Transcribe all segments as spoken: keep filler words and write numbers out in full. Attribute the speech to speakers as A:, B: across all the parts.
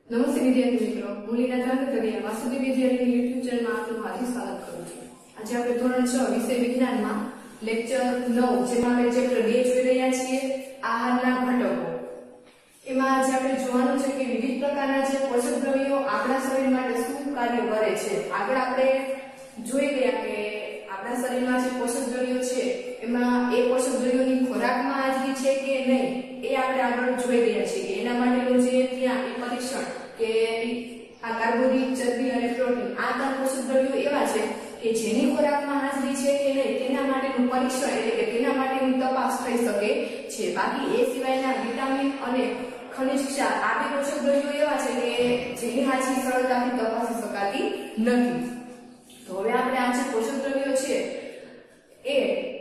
A: નમસ્તે વિદ્યાર્થી મિત્રો, હું લીના ત્રાંગધરિયા વાસુદેવ વિદ્યાલયની યુટ્યુબ ચેનલમાં આપનું હાર્દિક સ્વાગત કરું છું। આજે આપણે ધોરણ છ વિષય વિજ્ઞાનમાં લેક્ચર નવ જેમાં આપણે ચેપ્ટર બે જોઈ રહ્યા છીએ, આહારના ઘટકો। એમાં આજે આપણે જોવાનું છે કે વિવિધ પ્રકારના જે પોષક દ્રવ્યો આપણા શરીર માટે શું કાર્ય કરે છે। આગળ આપણે જોઈ ગયા કે આપણા શરીરમાં જે પોષક દ્રવ્યો છે એમાં એ પોષક દ્રવ્યોની ખોરાકમાં હાજરી છે કે નહીં એ આપણે આગળ જોઈ રહ્યા છીએ કે એના માટેનું જે ત્યાં એ પરીક્ષણ કે આ કાર્બોદિત, ચરબી અને પ્રોટીન આ ત્રણ પોષક દ્રવ્યો એવા છે કે જેની ખોરાકમાં હાજરી છે કે નહીં તેના માટેનું પરીક્ષણ એટલે કે તેના માટેની તપાસ થઈ શકે છે। બાકી એ સિવાયના વિટામિન અને ખનિજ ક્ષાર આ બે પોષક દ્રવ્યો એવા છે કે જેની હાજરી સરળતાથી તપાસી શકાતી નથી। તો હવે આપણે આ જે પોષક દ્રવ્યો છે એ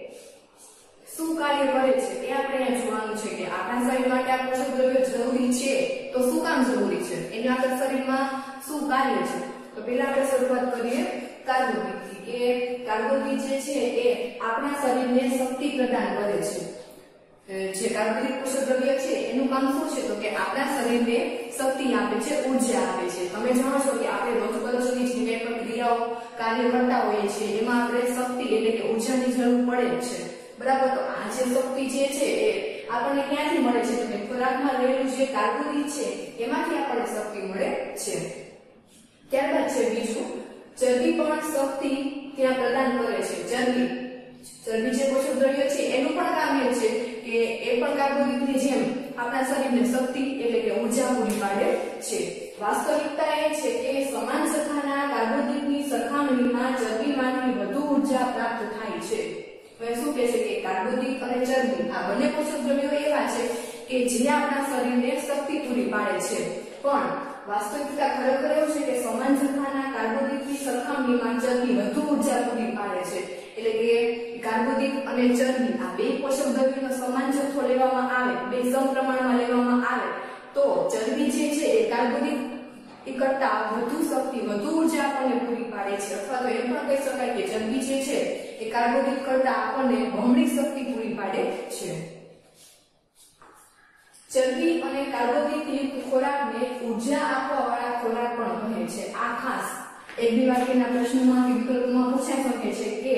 A: શું કાર્ય કરે છે એ આપણે અહીંયા જોવાનું છે કે આપણા શરીર માટે આ પોષક દ્રવ્યો જરૂરી છે તો શું કામ જરૂરી છે, એના આપણા શરીરમાં શું કાર્ય છે। તો પહેલા આપણે શરૂઆત કરીએ કાર્બોદિતથી કે કાર્બોદિત જે છે એ આપણા શરીરને શક્તિ પ્રદાન કરે છે। જે કાર્બોદિત પોષક દ્રવ્ય છે એનું કામ શું છે તો કે આપણા શરીરને શક્તિ આપે છે, ઊર્જા આપે છે। તમે જાણો છો કે આપણે રોજબરોજની જે કંઈ પણ ક્રિયાઓ કાર્ય કરતા હોઈએ છીએ એમાં આપણે શક્તિ એટલે કે ઊર્જાની જરૂર પડે છે, બરાબર। તો આ જે શક્તિ જે છે એ આપણને ક્યાંથી મળે છે તો કે ખોરાકમાં રહેલું જે કાર્બોદિત છે એમાંથી આપણને શક્તિ મળે છે। ત્યારબાદ છે બીજું, ચરબી પણ શક્તિ ત્યાં પ્રદાન કરે છે। ચરબી ચરબી જે પોષક દ્રવ્ય છે એનું પણ કામ એ છે કે એ પણ કાર્બોદિતની જેમ આપણા શરીરને શક્તિ એટલે કે ઊર્જા પૂરી પાડે છે। વાસ્તવિકતા એ છે કે સમાન જથ્થાના કાર્બોદિતની સરખામણીમાં ચરબીમાંથી વધુ ઊર્જા પ્રાપ્ત થાય છે। હવે શું કહે છે કે કાર્બોદિત અને ચરબી આ બંને પોષક દ્રવ્યો એવા છે કે જે આપણા શરીરને શક્તિ પૂરી પાડે છે, પણ વાસ્તવિકતા ખરેખર એવું છે કે સમાન જથ્થાના કાર્બોદિતની સરખામણીમાં ચરબી વધુ ઊર્જા પૂરી પાડે છે। એટલે કે કાર્બોદિત અને ચરબી આ બે પોષક દ્રવ્યોનો સમાન જથ્થો લેવામાં આવે, બે સમપ્રમાણમાં લેવામાં આવે તો ચરબી જે છે એ કાર્બોદિત એ કરતા વધુ શક્તિ વધુ ઊર્જા આપણને પૂરી પાડે છે, અથવા તો એમ પણ કહી શકાય કે ચરબી જે છે એ કાર્બોદિત કરતા આપણને બમણી શક્તિ પૂરી પાડે છે। ચરબી અને કાર્બોદિત યુક્ત ખોરાકને ઊર્જા આપવા વાળા ખોરાક પણ કહે છે। આ ખાસ એક બે વાક્યના પ્રશ્નોમાં કે વિકલ્પમાં પૂછાઈ શકે છે કે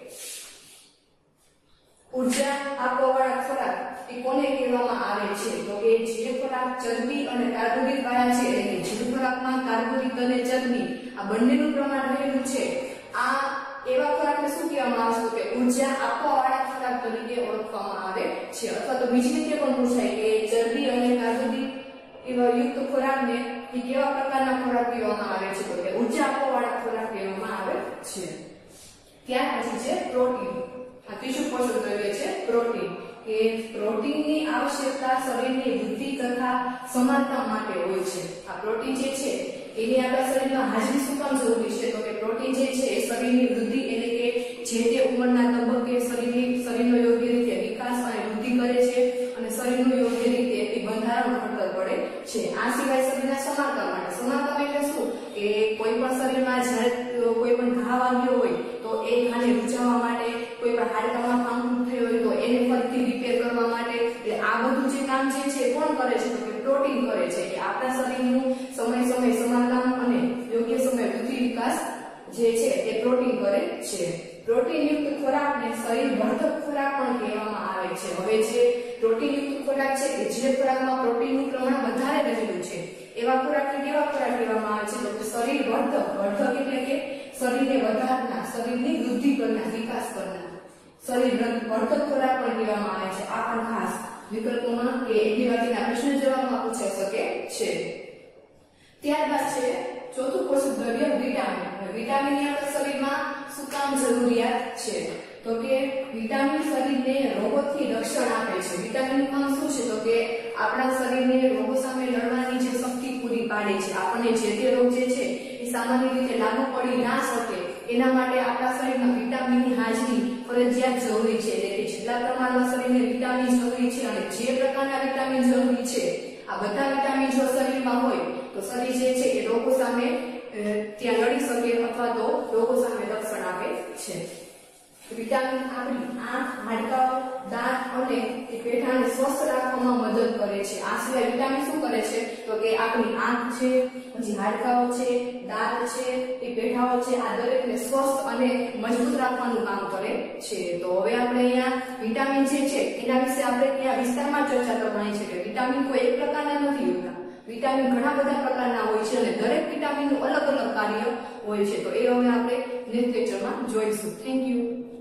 A: ઊર્જા આપવા વાળા ખોરાક એ કોને કહેવામાં આવે છે તો કે જે ખોરાક ચરબી અને કાર્બોદિત વાળા છે એટલે કે જે ખોરાકમાં કાર્બોદિત અને ચરબી આ બંનેનું પ્રમાણ રહેલું છે આ એવા ખોરાકને શું કહેવામાં આવે છે કે ઊર્જા આપવા વાળા ખોરાક તરીકે ઓળખવામાં આવે છે। અથવા તો બીજી રીતે પણ પૂછાય કે ચરબી અને કાર્બોદિત એવા યુક્ત ખોરાકને એ કેવા પ્રકારના ખોરાક કહેવામાં આવે છે તો કે ઊર્જા આપવા વાળા ખોરાક કહેવામાં આવે છે। ત્યાર પછી છે પ્રોટીન। આ ત્રીજું પોષક દ્રવ્ય છે પ્રોટીન કે પ્રોટીનની આવશ્યકતા શરીરની વૃદ્ધિ તથા સમાનતા માટે હોય છે। આ પ્રોટીન જે છે એની આપણા શરીરમાં હાજરી શું કામ જરૂરી છે તો કે પ્રોટીન જે છે એ શરીરની વૃદ્ધિ એટલે કે જે તે ઉંમરના તબક્કે શરીરની શરીરનો યોગ્ય રીતે વિકાસ અને વૃદ્ધિ કરે છે અને શરીરનું યોગ્ય રીતે એ બંધારણ ઘડતર કરે છે। આ સિવાય શરીરના સમાનતા માટે, સમાનતા એટલે શું કે કોઈ પણ શરીરમાં જ્યારે કોઈ પણ ઘા વાગ્યો હોય તો એ ઘાને રૂજાવવા માટે, કોઈ પણ હાડકામાં ફાંકું થયું હોય તો એને ફરીથી રિપેર કરવા માટે, એટલે આ બધું જે કામ જે છે કોણ કરે છે તો કે પ્રોટીન કરે છે કે આપણા શરીરનું સમય સમય સમારકામ અને યોગ્ય સમય વૃદ્ધિ વિકાસ જે છે એ પ્રોટીન કરે છે। પ્રોટીન યુક્ત ખોરાકને શરીર વર્ધક ખોરાક પણ કહેવામાં આવે છે। હવે જે પ્રોટીન યુક્ત ખોરાક છે કે જે ખોરાકમાં પ્રોટીનનું પ્રમાણ વધારે રહેલું છે એવા ખોરાકને કેવા ખોરાક કહેવામાં આવે છે તો કે શરીર વર્ધક, વર્ધક એટલે કે શરીરને વધારનાર, શરીરની વૃદ્ધિ કરનાર, વિકાસ કરનાર શરીર વર્ધક ખોરાક પણ કહેવામાં આવે છે। આ પણ ખાસ વિકલ્પોમાં કે એની વાતના પ્રશ્ન જવાબમાં પૂછાઈ શકે છે। ત્યારબાદ છે ચોથું પોષક દ્રવ્ય વિટામિન। વિટામિનની આપણા શરીરમાં શું કામ જરૂરિયાત છે તો કે વિટામિન શરીરને રોગોથી રક્ષણ આપે છે। વિટામિનનું કામ શું છે તો કે આપણા શરીરને રોગો સામે લડવાની જે શક્તિ પૂરી પાડે છે। આપણને જે તે રોગ જે છે એ સામાન્ય રીતે લાગુ પડી ના શકે એના માટે આપણા શરીરમાં વિટામિનની હાજરી ફરજિયાત જરૂરી છે। એટલે કે જેટલા પ્રમાણમાં શરીરને વિટામિન જરૂરી છે અને જે પ્રકારના વિટામિન જરૂરી છે આ બધા વિટામિન જો શરીરમાં હોય તો શરીર જે છે એ રોગો સામે ત્યાં લડી શકે અથવા તો રોગો સામે રક્ષણ આપે છે। વિટામિન આપણી આંખ, હાડકાં, દાંત અને એ પેઢાને સ્વસ્થ રાખવામાં મદદ કરે છે. આ સિવાય વિટામિન શું કરે છે તો કે આપણી આંખ છે, પછી હાડકાઓ છે, દાંત છે, એ પેઢાઓ છે, આ દરેકને સ્વસ્થ અને મજબૂત રાખવાનું કામ કરે છે. તો હવે આપણે અહીંયા વિટામિન જે છે એના વિશે આપણે ત્યાં વિસ્તારમાં ચર્ચા કરવાની છે કે વિટામિન કોઈ એક પ્રકારના નથી હોતા. વિટામિન ઘણા બધા પ્રકારના હોય છે અને દરેક વિટામિનનું અલગ અલગ કાર્ય હોય છે. તો એ હવે આપણે નેક્સ્ટ લેક્ચરમાં જોઈશું. Thank you.